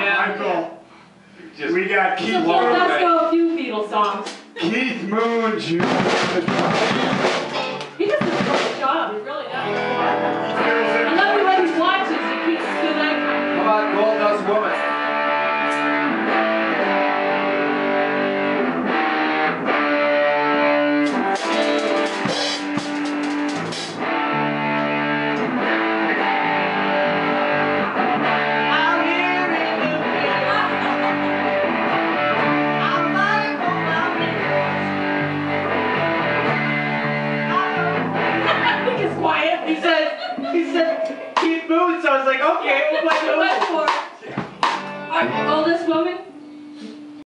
Michael, Just we got Keith So Moon. let's go a few Beatles songs. Keith Moon Jr. He does a great job. He really does. Fills I in. love the way he watches. He keeps good eye come on, Gold Dust Woman. contact. He's quiet. He said Keith Moon, so I was like, okay, we'll play the What for? Our oldest woman?